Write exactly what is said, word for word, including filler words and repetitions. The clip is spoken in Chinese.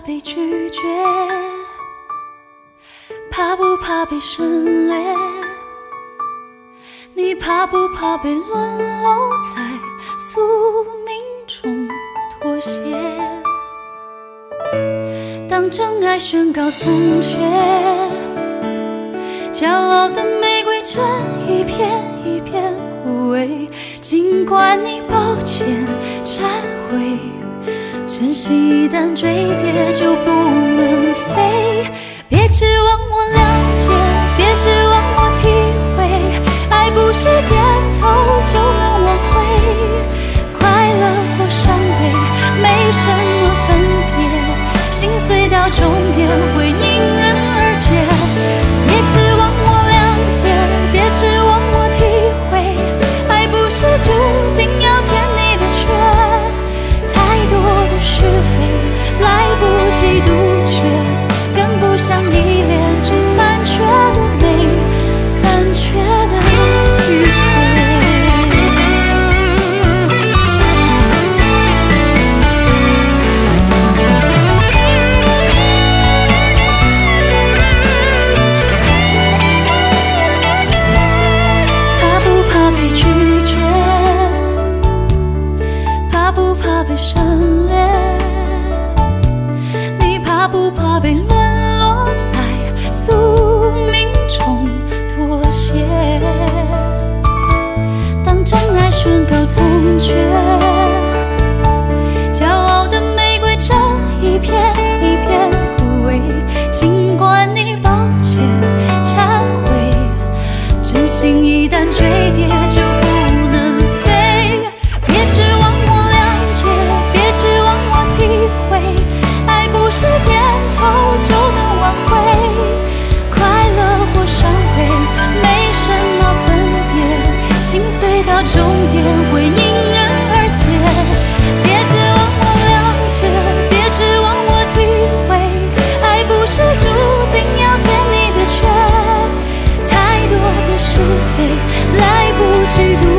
被拒绝？怕不怕被省略？你怕不怕被沦落在宿命中妥协？当真爱宣告从缺，骄傲的玫瑰正一片一片枯萎。尽管你抱歉忏悔，真心一旦坠跌就不能飞。别指望我谅解，别指望我体会，爱不是点头就能挽回。快乐或伤悲没什么分别，心碎到终点会因人而解。别指望我谅解，别指望我体会，爱不是注定要填你的缺。太多的是非来不及杜绝，跟不上依恋这残缺的美，残缺的迂回。怕不怕被拒绝？怕不怕被省略？你怕不怕被沦落在宿命中妥协？当真爱宣告从缺，骄傲的玫瑰正一片一片枯萎。尽管你抱歉忏悔，真心一旦坠跌就不能飞。别指望我谅解，别指望我体会，爱不是点头就能挽回。快乐或伤悲没什么分别，心碎到终点会因人而解。别指望我谅解，别指望我体会，爱不是注定要填你的缺。太多的是非来不及读